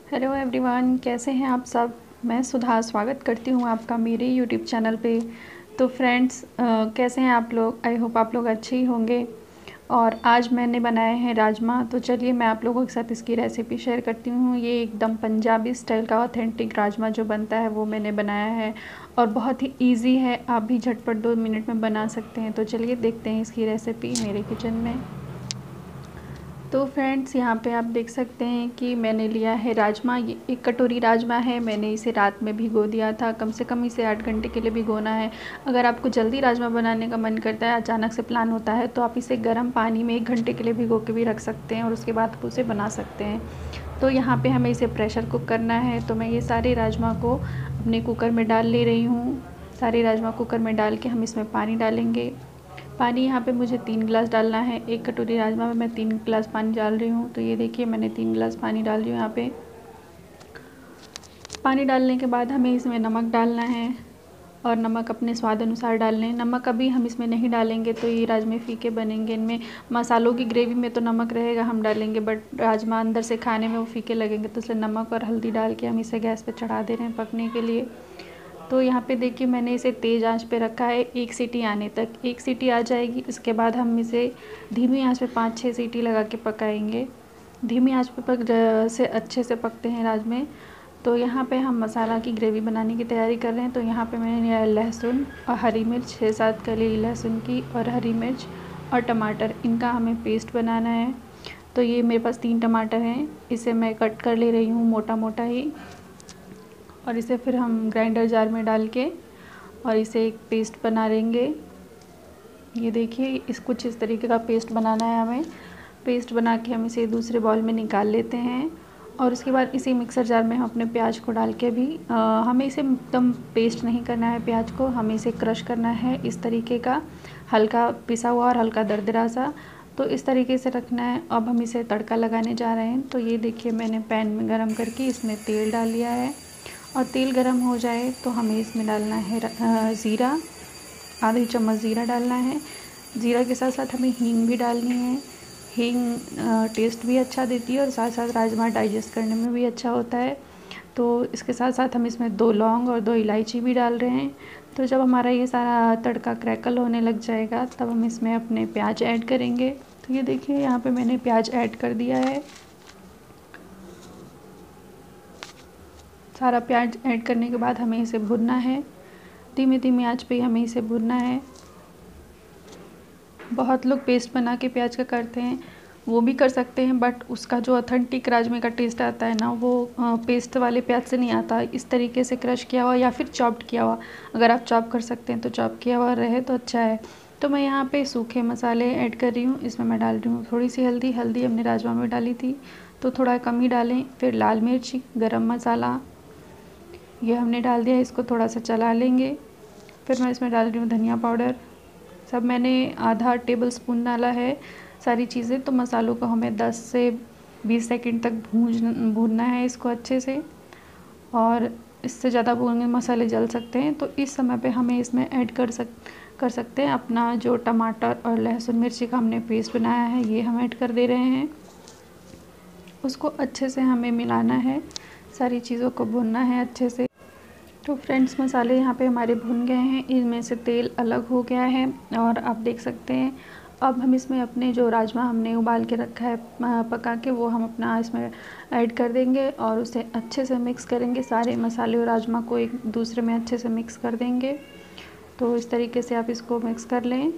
Hello everyone, कैसे हैं आप सब। मैं सुधा स्वागत करती हूँ आपका मेरे यूट्यूब चैनल पे। तो फ्रेंड्स, कैसे हैं आप लोग। आई होप आप लोग अच्छे ही होंगे। और आज मैंने बनाए हैं राजमा। तो चलिए मैं आप लोगों के साथ इसकी रेसिपी शेयर करती हूँ। ये एकदम पंजाबी स्टाइल का ऑथेंटिक राजमा जो बनता है वो मैंने बनाया है और बहुत ही ईजी है। आप भी झटपट 2 मिनट में बना सकते हैं। तो चलिए देखते हैं इसकी रेसिपी मेरे किचन में। तो फ्रेंड्स, यहाँ पे आप देख सकते हैं कि मैंने लिया है राजमा। ये 1 कटोरी राजमा है। मैंने इसे रात में भिगो दिया था। कम से कम इसे 8 घंटे के लिए भिगोना है। अगर आपको जल्दी राजमा बनाने का मन करता है, अचानक से प्लान होता है, तो आप इसे गर्म पानी में 1 घंटे के लिए भिगो के भी रख सकते हैं और उसके बाद आप उसे बना सकते हैं। तो यहाँ पर हमें इसे प्रेशर कुक करना है। तो मैं ये सारे राजमा को अपने कुकर में डाल ले रही हूँ। सारे राजमा कुकर में डाल के हम इसमें पानी डालेंगे। पानी यहाँ पे मुझे 3 गिलास डालना है। 1 कटोरी राजमा में मैं 3 गिलास पानी डाल रही हूँ। तो ये देखिए मैंने 3 गिलास पानी डाल रही हूँ यहाँ पे। पानी डालने के बाद हमें इसमें नमक डालना है और नमक अपने स्वाद अनुसार डाल लें। नमक अभी हम इसमें नहीं डालेंगे तो ये राजमा फीके बनेंगे। इनमें मसालों की ग्रेवी में तो नमक रहेगा, हम डालेंगे, बट राजमा अंदर से खाने में वो फीके लगेंगे। तो इसलिए नमक और हल्दी डाल के हम इसे गैस पे चढ़ा दे रहे हैं पकने के लिए। तो यहाँ पे देखिए मैंने इसे तेज़ आंच पे रखा है 1 सीटी आने तक। 1 सीटी आ जाएगी, इसके बाद हम इसे धीमी आंच पे 5-6 सीटी लगा के पकाएंगे। धीमी आंच पे से अच्छे से पकते हैं राजमे। तो यहाँ पे हम मसाला की ग्रेवी बनाने की तैयारी कर रहे हैं। तो यहाँ पे मैंने लहसुन और हरी मिर्च 6-7 कली लहसुन की और हरी मिर्च और टमाटर, इनका हमें पेस्ट बनाना है। तो ये मेरे पास 3 टमाटर हैं, इसे मैं कट कर ले रही हूँ मोटा मोटा ही। और इसे फिर हम ग्राइंडर जार में डाल के और इसे एक पेस्ट बना लेंगे। ये देखिए कुछ इस तरीके का पेस्ट बनाना है हमें। पेस्ट बना के हम इसे दूसरे बाउल में निकाल लेते हैं। और उसके बाद इसी मिक्सर जार में हम अपने प्याज को डाल के भी हमें इसे एकदम पेस्ट नहीं करना है प्याज को, हमें इसे क्रश करना है इस तरीके का, हल्का पिसा हुआ और हल्का दरदरा सा। तो इस तरीके से रखना है। अब हम इसे तड़का लगाने जा रहे हैं। तो ये देखिए मैंने पैन में गरम करके इसमें तेल डाल लिया है और तेल गरम हो जाए तो हमें इसमें डालना है ज़ीरा। आधी चम्मच ज़ीरा डालना है। ज़ीरा के साथ साथ हमें हींग भी डालनी है। हींग टेस्ट भी अच्छा देती है और साथ साथ राजमा डाइजेस्ट करने में भी अच्छा होता है। तो इसके साथ साथ हम इसमें 2 लौंग और 2 इलायची भी डाल रहे हैं। तो जब हमारा ये सारा तड़का क्रैकल होने लग जाएगा तब हम इसमें अपने प्याज ऐड करेंगे। तो ये देखिए यहाँ पे मैंने प्याज ऐड कर दिया है। सारा प्याज ऐड करने के बाद हमें इसे भुनना है। धीमी धीमी आंच पे हमें इसे भुनना है। बहुत लोग पेस्ट बना के प्याज का करते हैं, वो भी कर सकते हैं, बट उसका जो ऑथेंटिक राजमे का टेस्ट आता है ना, वो पेस्ट वाले प्याज से नहीं आता। इस तरीके से क्रश किया हुआ या फिर चॉप्ड किया हुआ, अगर आप चॉप कर सकते हैं तो चॉप किया हुआ रहे तो अच्छा है। तो मैं यहाँ पे सूखे मसाले ऐड कर रही हूँ। इसमें मैं डाल रही हूँ थोड़ी सी हल्दी। हल्दी हमने राजमा में डाली थी तो थोड़ा कम ही डालें। फिर लाल मिर्ची, गरम मसाला, ये हमने डाल दिया। इसको थोड़ा सा चला लेंगे। फिर मैं इसमें डाल रही हूँ धनिया पाउडर। सब मैंने आधा टेबल स्पून डाला है सारी चीज़ें। तो मसालों को हमें 10 से 20 सेकंड तक भूनना है इसको अच्छे से, और इससे ज़्यादा भूनेंगे मसाले जल सकते हैं। तो इस समय पे हमें इसमें ऐड कर सकते हैं अपना जो टमाटर और लहसुन मिर्ची का हमने पेस्ट बनाया है, ये हम ऐड कर दे रहे हैं। उसको अच्छे से हमें मिलाना है, सारी चीज़ों को भूनना है अच्छे से। तो फ्रेंड्स, मसाले यहाँ पे हमारे भुन गए हैं, इनमें से तेल अलग हो गया है और आप देख सकते हैं। अब हम इसमें अपने जो राजमा हमने उबाल के रखा है पका के, वो हम अपना इसमें ऐड कर देंगे और उसे अच्छे से मिक्स करेंगे। सारे मसाले और राजमा को एक दूसरे में अच्छे से मिक्स कर देंगे। तो इस तरीके से आप इसको मिक्स कर लें।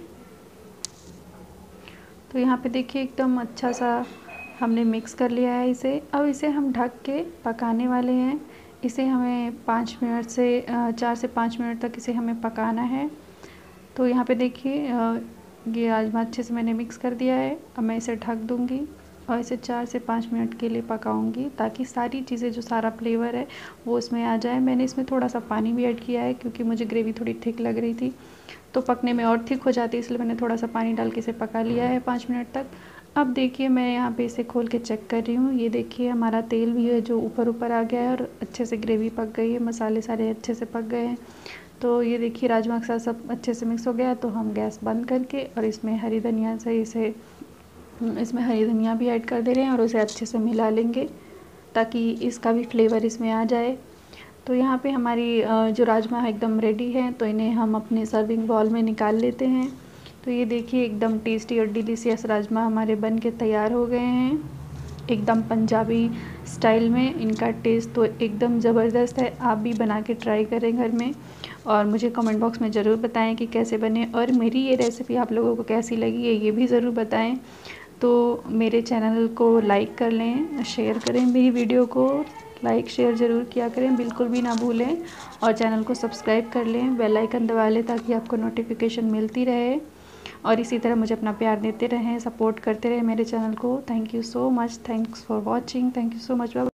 तो यहाँ पे देखिए एकदम अच्छा सा हमने मिक्स कर लिया है इसे। अब इसे हम ढक के पकाने वाले हैं। इसे हमें 5 मिनट से 4 से 5 मिनट तक इसे हमें पकाना है। तो यहाँ पे देखिए ये राजमा अच्छे से मैंने मिक्स कर दिया है। अब मैं इसे ढक दूँगी और इसे 4 से 5 मिनट के लिए पकाऊंगी ताकि सारी चीज़ें, जो सारा फ्लेवर है वो इसमें आ जाए। मैंने इसमें थोड़ा सा पानी भी ऐड किया है क्योंकि मुझे ग्रेवी थोड़ी थिक लग रही थी, तो पकने में और थिक हो जाती है, इसलिए मैंने थोड़ा सा पानी डाल के इसे पका लिया है 5 मिनट तक। अब देखिए मैं यहाँ पे इसे खोल के चेक कर रही हूँ। ये देखिए हमारा तेल भी है जो ऊपर ऊपर आ गया है और अच्छे से ग्रेवी पक गई है, मसाले सारे अच्छे से पक गए हैं। तो ये देखिए राजमा के साथ सब अच्छे से मिक्स हो गया। तो हम गैस बंद करके और इसमें हरी धनिया भी ऐड कर दे रहे हैं और उसे अच्छे से मिला लेंगे। ताकि इसका भी फ्लेवर इसमें आ जाए। तो यहाँ पे हमारी जो राजमा एकदम रेडी है, तो इन्हें हम अपने सर्विंग बाउल में निकाल लेते हैं। तो ये देखिए एकदम टेस्टी और डिलीशियस राजमा हमारे बन के तैयार हो गए हैं, एकदम पंजाबी स्टाइल में। इनका टेस्ट तो एकदम ज़बरदस्त है। आप भी बना के ट्राई करें घर में और मुझे कमेंट बॉक्स में ज़रूर बताएं कि कैसे बने, और मेरी ये रेसिपी आप लोगों को कैसी लगी है ये भी ज़रूर बताएं। तो मेरे चैनल को लाइक कर लें, शेयर करें, मेरी वीडियो को लाइक शेयर ज़रूर किया करें, बिल्कुल भी ना भूलें। और चैनल को सब्सक्राइब कर लें, बेल आइकन दबा लें ताकि आपको नोटिफिकेशन मिलती रहे। और इसी तरह मुझे अपना प्यार देते रहें, सपोर्ट करते रहें मेरे चैनल को। Thank you so much, thanks for watching, thank you so much.